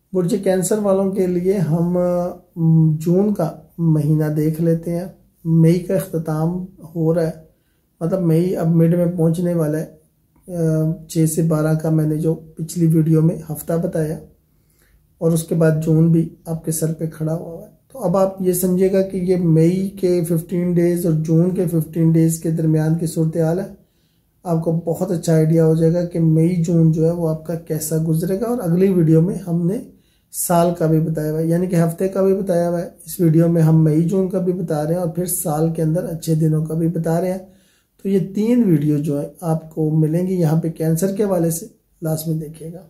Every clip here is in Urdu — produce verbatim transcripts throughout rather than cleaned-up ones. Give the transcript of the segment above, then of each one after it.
برج کینسر والوں کے لیے ہم جون کا مہینہ دیکھ لیتے ہیں. مئی کا اختتام ہو رہا ہے، مطلب مئی اب مڈ میں پہنچنے والا ہے. چھ سے بارہ کا میں نے جو پچھلی ویڈیو میں ہفتہ بتایا، اور اس کے بعد جون بھی آپ کے سر پہ کھڑا ہوا ہے. تو اب آپ یہ سمجھے گا کہ یہ مئی کے ففٹین ڈیز اور جون کے ففٹین ڈیز کے درمیان کی صورتحال ہے. آپ کو بہت اچھا آئیڈیا ہو جائے گا کہ مئی جون جو ہے وہ آپ کا کیسا گزرے گا. اور اگلی ویڈیو میں ہم نے سال کا بھی بتایا ہوا ہے، یعنی کہ ہفتے کا بھی بتایا ہوا ہے. اس ویڈیو میں ہم مئی جون کا بھی بتا رہے ہیں اور پھر سال کے اندر اچھے دنوں کا بھی بتا رہے ہیں. تو یہ تین ویڈیو جو ہے آپ کو ملیں گی یہاں پہ کینسر کے حوالے سے، لازمی دیکھیے گا.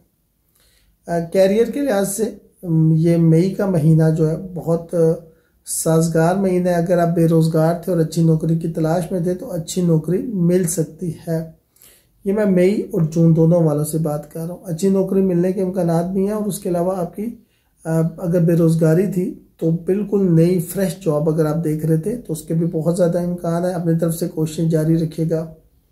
کیریئر کے لحاظ سے یہ مئی کا مہینہ جو ہے بہت سازگار مہینہ ہے. اگر آپ بے روزگار تھے اور اچھی نوکری کی تلاش میں تھے تو اچھی نوکری مل سکتی ہے. یہ میں مئی اور جون دونوں والوں سے بات کر رہا ہوں. اچھی نوکری ملنے کے امکانات بھی ہیں، اور اس کے علاوہ آپ کی اگر بے روزگاری تھی تو بالکل نئی فریش جاب اگر آپ دیکھ رہے تھے تو اس کے بھی بہت زیادہ امکان ہے. اپنی طرف سے کوششیں جاری رکھیے گا.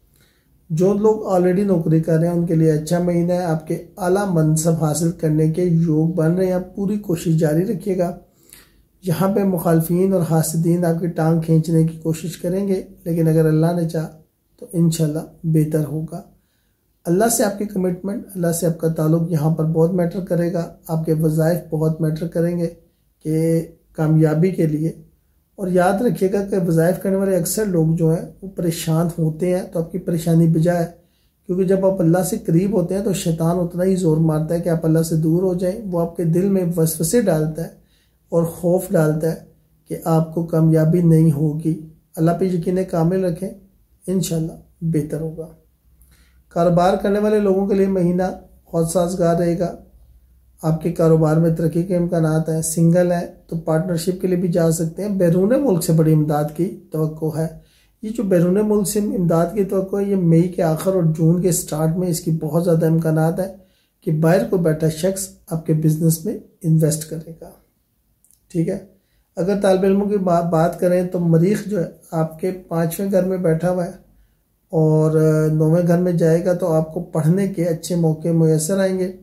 جو لوگ آلریڈی نوکری کر رہے ہیں ان کے لیے اچھا مہینہ ہے. آپ کے اعلیٰ منصب حاصل کرنے کے یوگ بن رہے ہیں. پوری کوشش جاری رکھیے گا. یہاں پہ مخالفین اور حاسدین آپ کی ٹانگ کھینچنے کی کوشش کریں گے، لیکن اگر اللہ نے چاہا تو انشاءاللہ بہتر ہوگا. اللہ سے آپ کی کمٹمنٹ، اللہ سے آپ کا تعلق یہاں پر بہت میٹر کرے گا. آپ کے وظائف بہت میٹر کریں گے کہ کامیابی کے لیے. اور یاد رکھیے گا کہ وظائف کرنے والے اکثر لوگ جو ہیں وہ پریشان ہوتے ہیں، تو آپ کی پریشانی بجا ہے. کیونکہ جب آپ اللہ سے قریب ہوتے ہیں تو شیطان اتنا ہی زور مارتا ہے کہ آپ اللہ سے دور ہو جائیں. وہ آپ کے دل میں وسوسے ڈالتا ہے اور خوف ڈالتا ہے کہ آپ کو کامیابی نہیں ہوگی. اللہ پہ یقین کامل رکھیں، انشاءاللہ بہتر ہوگا. کاروبار کرنے والے لوگوں کے لیے مہینہ بہت سازگار رہے گا. آپ کے کاروبار میں ترقی کے امکانات ہیں. سنگل ہیں تو پارٹنرشپ کے لیے بھی جا سکتے ہیں. بیرون ملک سے بڑی امداد کی توقع ہے. یہ جو بیرون ملک سے امداد کی توقع ہے، یہ مئی کے آخر اور جون کے سٹارٹ میں اس کی بہت زیادہ امکانات ہیں کہ باہر کو بیٹھا شخص آپ کے بزنس میں انویسٹ کرے گا. ٹھیک ہے. اگر طالب علموں کی بات کریں تو مریخ جو ہے آپ کے پانچویں گھر میں بیٹھا ہوا ہے اور نویں گھر میں جائے گا، تو آپ کو پڑھنے کے اچھے موقع میسر آئیں گے.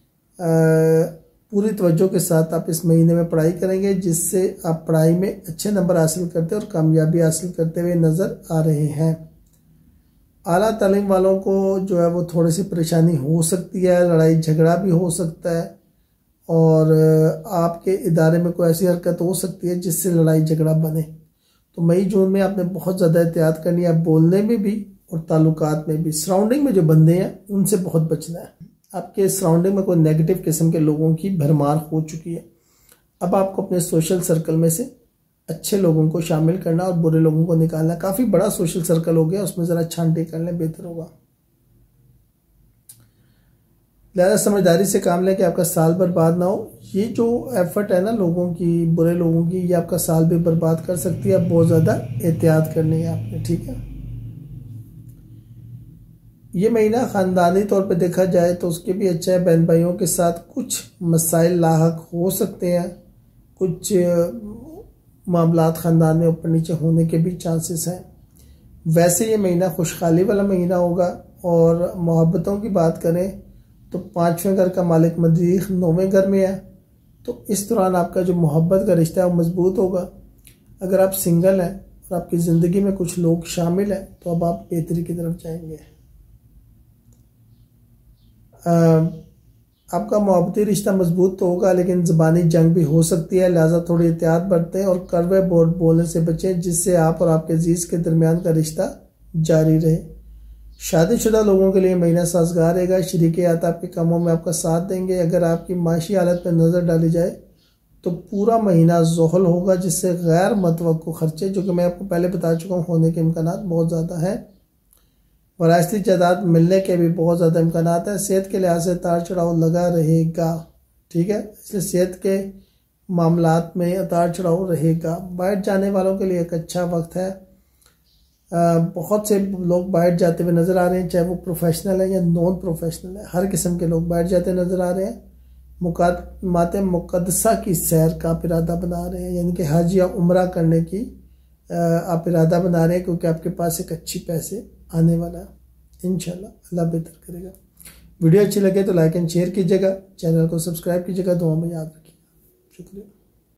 پوری توجہ کے ساتھ آپ اس مہینے میں پڑھائی کریں گے، جس سے آپ پڑھائی میں اچھے نمبر حاصل کرتے اور کامیابی حاصل کرتے ہوئے نظر آ رہے ہیں. اعلیٰ تعلیم والوں کو جو ہے وہ تھوڑی سی پریشانی ہو سکتی ہے، لڑائی جھگڑا بھی ہو سکتا ہے، اور آپ کے ادارے میں کوئی ایسی حرکت ہو سکتی ہے جس سے لڑائی جھگڑا بنے. تو مئی جون میں آپ نے بہت زیادہ احتیاط کرنی ہے، بولنے میں بھی اور تعلقات میں بھی. سراؤنڈنگ میں جو بندے ہیں ان سے بہت بچنا ہے. آپ کے سراؤنڈنگ میں کوئی نیگیٹو قسم کے لوگوں کی بھرمار ہو چکی ہے. اب آپ کو اپنے سوشل سرکل میں سے اچھے لوگوں کو شامل کرنا اور برے لوگوں کو نکالنا. کافی بڑا سوشل سرکل ہو گیا، اس میں ذرا چھانٹی کر لیں، بہتر ہوگا. لہذا سمجھداری سے کام لیں کہ آپ کا سال برباد نہ ہو. یہ جو ایفرٹ ہے نا لوگوں کی، برے لوگوں کی، یہ آپ کا سال بھی برباد کر سکتی ہے. بہت زیادہ احتیاط کرنی ہے آپ نے. ٹھیک ہے. یہ مہینہ خاندانی طور پہ دیکھا جائے تو اس کے بھی اچھا ہے. بہن بھائیوں کے ساتھ کچھ مسائل لاحق ہو سکتے ہیں، کچھ معاملات خاندان میں اوپر نیچے ہونے کے بھی چانسز ہیں. ویسے یہ مہینہ خوشحالی والا مہینہ ہوگا. اور محبتوں کی بات کریں تو پانچویں گھر کا مالک مریخ نویں گھر میں ہے، تو اس دوران آپ کا جو محبت کا رشتہ ہے وہ مضبوط ہوگا. اگر آپ سنگل ہیں اور آپ کی زندگی میں کچھ لوگ شامل ہیں تو اب آپ بہتری کی طرف جائیں گے. آپ کا محبتی رشتہ مضبوط تو ہوگا، لیکن زبانی جنگ بھی ہو سکتی ہے. لہٰذا تھوڑی احتیاط برتیں اور کڑوے بورڈ بولنے سے بچیں، جس سے آپ اور آپ کے عزیز کے درمیان کا رشتہ جاری رہے. شادی شدہ لوگوں کے لیے مہینہ سازگار رہے گا. شریک حیات آپ کے کاموں میں آپ کا ساتھ دیں گے. اگر آپ کی معاشی حالت پہ نظر ڈالی جائے تو پورا مہینہ زحل ہوگا، جس سے غیر متوقع خرچے، جو کہ میں آپ کو پہلے بتا چکا ہوں، ہونے کے امکانات بہت زیادہ ہیں. وراثتی جائیداد ملنے کے بھی بہت زیادہ امکانات ہیں. صحت کے لحاظ سے اتار چڑھاؤ لگا رہے گا. ٹھیک ہے. اس لیے صحت کے معاملات میں اتار چڑھاؤ رہے گا. باہر جانے والوں کے لیے ایک اچھا وقت ہے. بہت سے لوگ باہر جاتے ہوئے نظر آ رہے ہیں، چاہے وہ پروفیشنل ہیں یا نان پروفیشنل ہیں. ہر قسم کے لوگ باہر جاتے نظر آ رہے ہیں. مقامات مقدسہ کی سیر کا آپ ارادہ بنا رہے ہیں، یعنی کہ حج یا عمرہ کرنے کی آپ ارادہ بنا رہے ہیں، کیونکہ آپ کے پاس ایک اچھی پیسے آنے والا ہے. انشاءاللہ اللہ بہتر کرے گا. ویڈیو اچھی لگے تو لائک اینڈ شیئر کیجیے گا، چینل کو سبسکرائب کیجیے گا، دعاؤں میں یاد رکھیے گا. شکریہ.